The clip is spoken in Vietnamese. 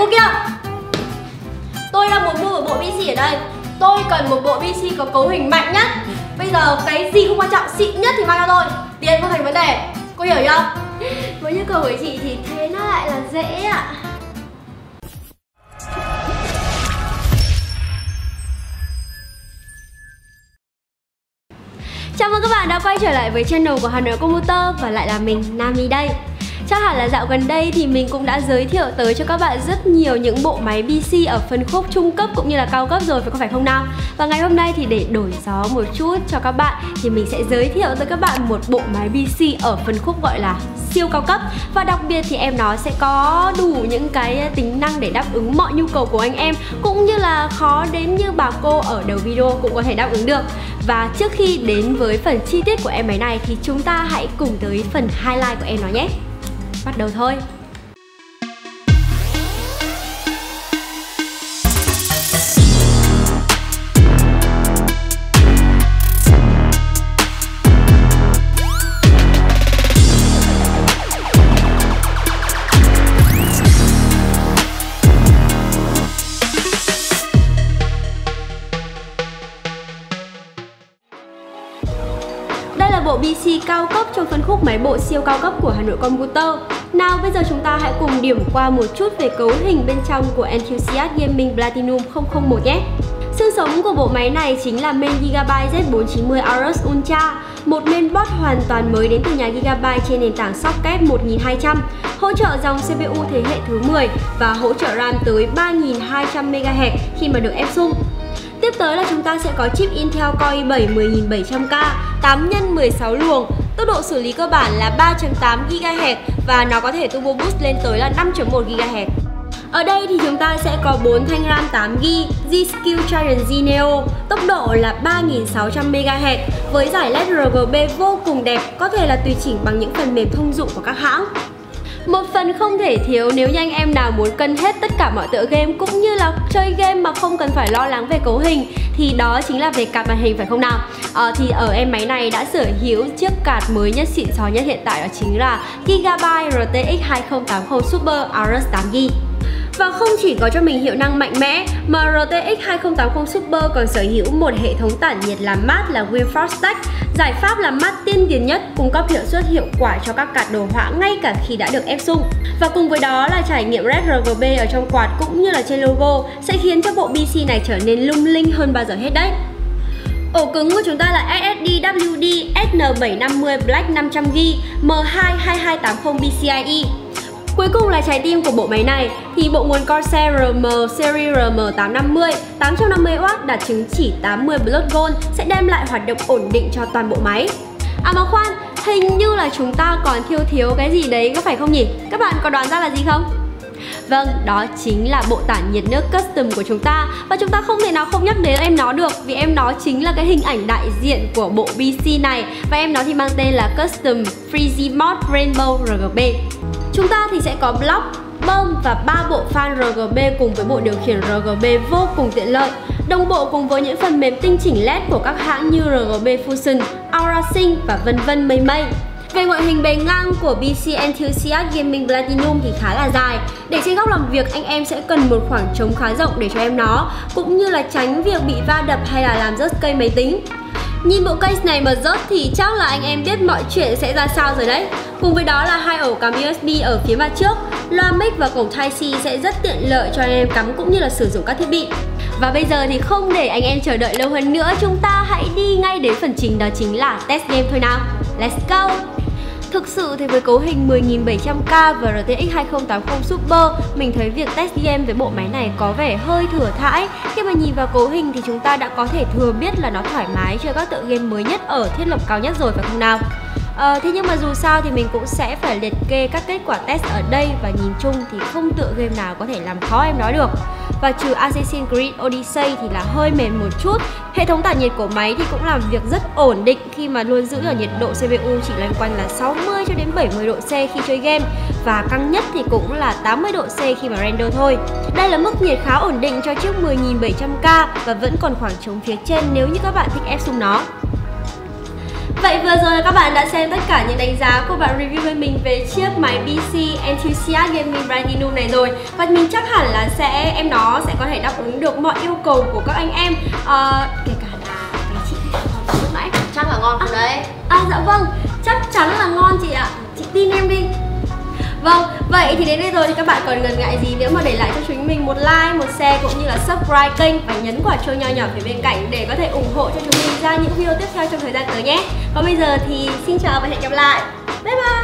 cô kia, tôi đang muốn mua một bộ PC ở đây. Tôi cần một bộ PC có cấu hình mạnh nhất. Bây giờ cái gì không quan trọng, xịn nhất thì mang cho tôi. Tiền không thành vấn đề, cô hiểu chưa? Với nhu cầu của chị thì thế nó lại là dễ ạ. Chào mừng các bạn đã quay trở lại với channel của Hà Nội Computer và lại là mình, Nami đây. Chắc hẳn là dạo gần đây thì mình cũng đã giới thiệu tới cho các bạn rất nhiều những bộ máy PC ở phân khúc trung cấp cũng như là cao cấp rồi, có phải không nào? Và ngày hôm nay thì để đổi gió một chút cho các bạn thì mình sẽ giới thiệu tới các bạn một bộ máy PC ở phân khúc gọi là siêu cao cấp. Và đặc biệt thì em nó sẽ có đủ những cái tính năng để đáp ứng mọi nhu cầu của anh em, cũng như là khó đến như bà cô ở đầu video cũng có thể đáp ứng được. Và trước khi đến với phần chi tiết của em máy này thì chúng ta hãy cùng tới phần highlight của em nó nhé. Bắt đầu thôi. Đây là bộ PC cao cấp trong phân khúc máy bộ siêu cao cấp của Hà Nội Computer. Nào bây giờ chúng ta hãy cùng điểm qua một chút về cấu hình bên trong của Enthusiast Gaming Platinum 001 nhé. Xương sống của bộ máy này chính là main Gigabyte Z490 Aorus Ultra, một mainboard hoàn toàn mới đến từ nhà Gigabyte trên nền tảng socket 1200, hỗ trợ dòng CPU thế hệ thứ 10 và hỗ trợ RAM tới 3200 MHz khi mà được ép sung. Tiếp tới là chúng ta sẽ có chip Intel Core i7 10700K, 8x16 luồng, tốc độ xử lý cơ bản là 3.8 GHz và nó có thể turbo boost lên tới là 5.1 GHz. Ở đây thì chúng ta sẽ có 4 thanh RAM 8GB G-Skill Trident Z Neo, tốc độ là 3600 MHz với giải LED RGB vô cùng đẹp, có thể là tùy chỉnh bằng những phần mềm thông dụng của các hãng. Một phần không thể thiếu nếu như anh em nào muốn cân hết tất cả mọi tựa game cũng như là chơi game mà không cần phải lo lắng về cấu hình thì đó chính là về card màn hình, phải không nào? Thì ở em máy này đã sở hữu chiếc card mới nhất, xịn sò nhất hiện tại, đó chính là Gigabyte RTX 2080 Super Aorus 8GB. Và không chỉ có cho mình hiệu năng mạnh mẽ mà RTX 2080 Super còn sở hữu một hệ thống tản nhiệt làm mát là WinForce Stack, giải pháp làm mát tiên tiến nhất, cung cấp hiệu suất hiệu quả cho các card đồ họa ngay cả khi đã được ép sung. Và cùng với đó là trải nghiệm LED RGB ở trong quạt cũng như là trên logo sẽ khiến cho bộ PC này trở nên lung linh hơn bao giờ hết đấy. Ổ cứng của chúng ta là SSD WD SN750 Black 500GB M22280 PCIe. Cuối cùng là trái tim của bộ máy này thì bộ nguồn Corsair RM series RM850 850W đạt chứng chỉ 80 Blood Gold sẽ đem lại hoạt động ổn định cho toàn bộ máy. À mà khoan, hình như là chúng ta còn thiếu cái gì đấy, có phải không nhỉ? Các bạn có đoán ra là gì không? Vâng, đó chính là bộ tản nhiệt nước custom của chúng ta. Và chúng ta không thể nào không nhắc đến em nó được, vì em nó chính là cái hình ảnh đại diện của bộ PC này. Và em nó thì mang tên là Custom Freezy Mod Rainbow RGB. Chúng ta thì sẽ có block, bơm và 3 bộ fan RGB cùng với bộ điều khiển RGB vô cùng tiện lợi, đồng bộ cùng với những phần mềm tinh chỉnh LED của các hãng như RGB Fusion, Aura Sync và vân vân mây mây. Về ngoại hình bề ngang của PC Enthusiast Gaming Platinum thì khá là dài. Để trên góc làm việc anh em sẽ cần một khoảng trống khá rộng để cho em nó, cũng như là tránh việc bị va đập hay là làm rớt cây máy tính. Nhìn bộ case này mà rớt thì chắc là anh em biết mọi chuyện sẽ ra sao rồi đấy. Cùng với đó là 2 ổ cắm USB ở phía mặt trước, loa mic và cổng Type-C sẽ rất tiện lợi cho anh em cắm cũng như là sử dụng các thiết bị. Và bây giờ thì không để anh em chờ đợi lâu hơn nữa, chúng ta hãy đi ngay đến phần chính, đó chính là test game thôi nào. Let's go! Thực sự thì với cấu hình 10700K và RTX 2080 Super, mình thấy việc test game với bộ máy này có vẻ hơi thừa thãi. Khi mà nhìn vào cấu hình thì chúng ta đã có thể thừa biết là nó thoải mái chơi các tựa game mới nhất ở thiết lập cao nhất rồi, phải không nào? Thế nhưng mà dù sao thì mình cũng sẽ phải liệt kê các kết quả test ở đây, và nhìn chung thì không tựa game nào có thể làm khó em đó được. Và trừ Assassin's Creed Odyssey thì là hơi mềm một chút. Hệ thống tản nhiệt của máy thì cũng làm việc rất ổn định khi mà luôn giữ ở nhiệt độ CPU chỉ loanh quanh là 60 cho đến 70 độ C khi chơi game, và căng nhất thì cũng là 80 độ C khi mà render thôi. Đây là mức nhiệt khá ổn định cho chiếc 10700K và vẫn còn khoảng trống phía trên nếu như các bạn thích ép sung nó. Vậy vừa rồi là các bạn đã xem tất cả những đánh giá của bạn review bên mình về chiếc máy PC Enthusiast Gaming Platinum này rồi. Và mình chắc hẳn là em nó sẽ có thể đáp ứng được mọi yêu cầu của các anh em, kể cả là cái chị lúc nãy. Chắc là ngon không đấy? Dạ vâng, chắc chắn là ngon chị ạ. Chị tin em đi. Vâng, vậy thì đến đây rồi thì các bạn còn ngần ngại gì nữa mà để lại cho chúng mình một like, một share cũng như là subscribe kênh và nhấn quả chuông nho nhỏ phía bên cạnh để có thể ủng hộ cho chúng mình ra những video tiếp theo trong thời gian tới nhé. Còn bây giờ thì xin chào và hẹn gặp lại. Bye bye.